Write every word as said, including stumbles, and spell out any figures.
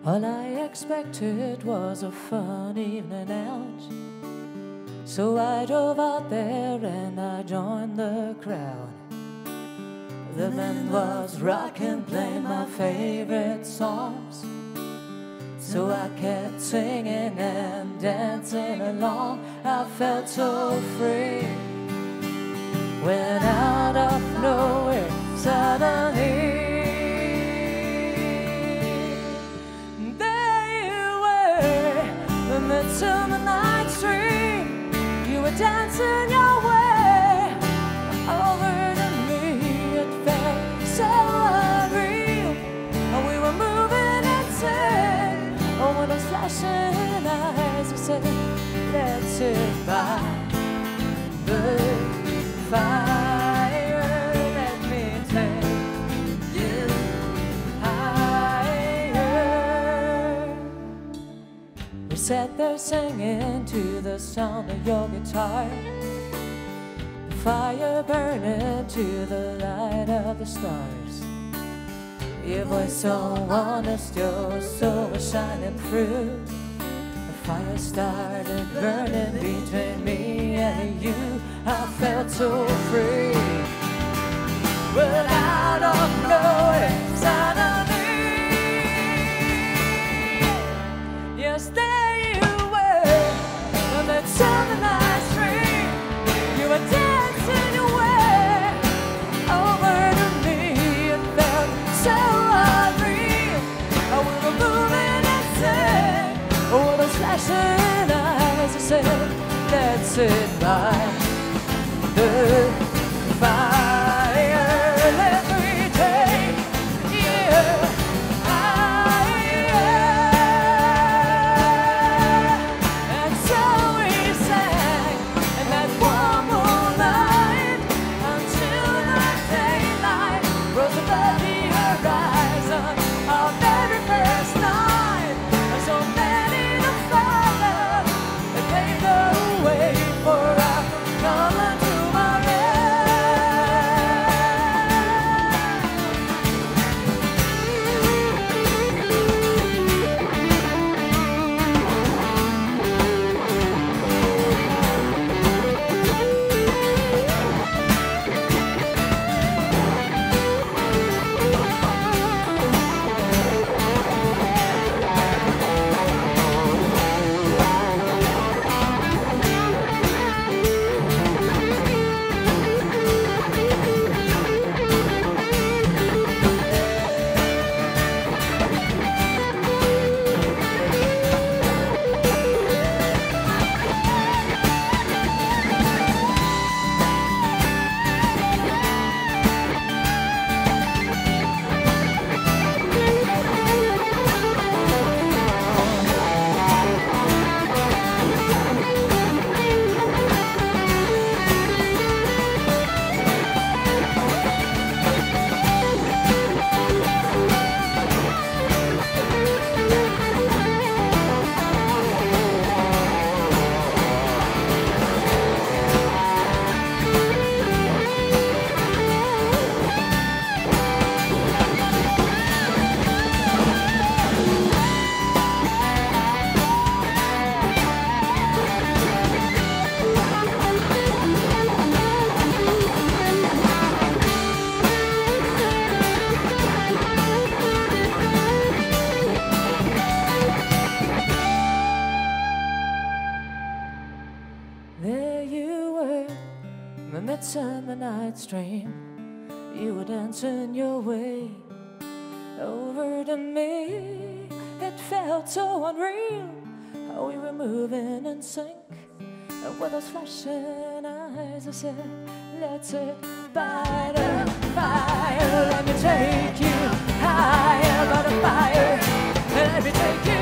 All I expected was a fun evening out, so I drove out there and I joined the crowd. The band was rocking, playing my favorite songs, so I kept singing and dancing along. I felt so free when out of nowhere suddenly to the night stream, you were dancing your way over to me. It felt so unreal. We were moving and saying, oh, with those flashing eyes, we said, let's sit by the fire. Let me take you higher. We sat there singing to the sound of your guitar, the fire burning to the light of the stars. Your voice so honest, your soul was shining through. The fire started burning between me and you. I felt so free. But out of nowhere, suddenly, yes, there you were. On that summer night street, you were dancing your way over to me. It felt so unreal. We were moving and saying, oh, those flashing eyes, I said, let's sit by the fire. Let me take you higher. And so we sang in that warm moonlight until the daylight rose above the horizon. Our very first night, so many to follow, they paved the way for our coming to my end. There you were, in the midsummer night stream. You were dancing your way over to me. It felt so unreal how we were moving in sync. And with those flashing eyes, I said, let's sit by the fire. Let me take you higher by the fire. Let me take you